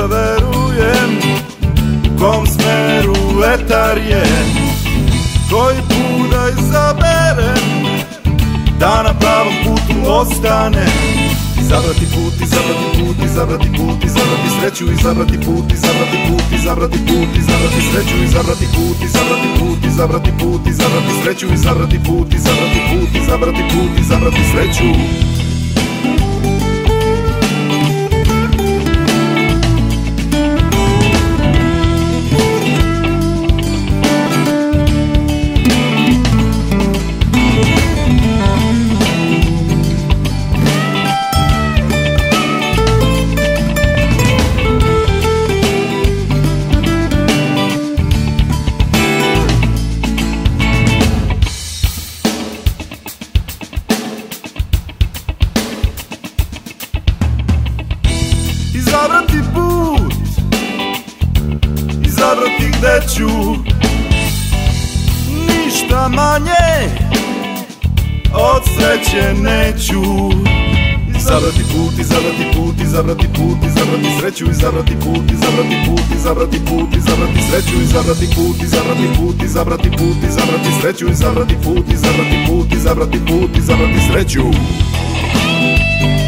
da verujem, u kom smeru vetar je, koji put da izaberem, da na pravom putu ostane. Izabrati put, izabrati put, izabrati put, izabrati sreću, izabrati put, izabrati put, izabrati put, izabrati sreću, izabrati put, izabrati put, izabrati put, izabrati sreću, izabrati put, izabrati put, izabrati put, izabrati sreću. Izabrati put, izabrati gde ću, ništa manje od sreće neću. Izabrati put, izabrati put, izabrati put, izabrati sreću, izabrati put, izabrati put, izabrati put, izabrati sreću, izabrati put, izabrati put, izabrati put, izabrati sreću, izabrati put, izabrati put, izabrati put, izabrati sreću.